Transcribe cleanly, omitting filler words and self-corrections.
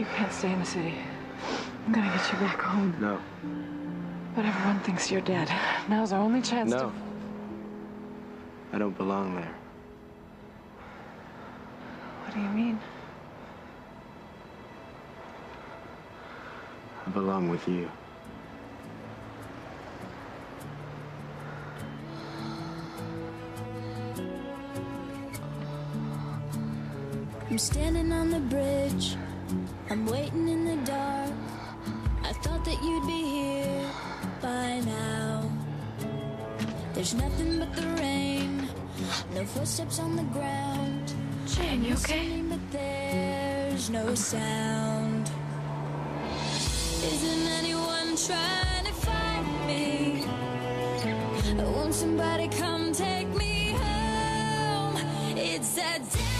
You can't stay in the city. I'm gonna get you back home. No. But everyone thinks you're dead. Now's our only chance to... No. I don't belong there. What do you mean? I belong with you. I'm standing on the bridge, I'm waiting in the dark. I thought that you'd be here by now. There's nothing but the rain, no footsteps on the ground. Jane, you okay? Singing, but there's no sound. Isn't anyone trying to find me? Won't somebody come take me home? It's that day.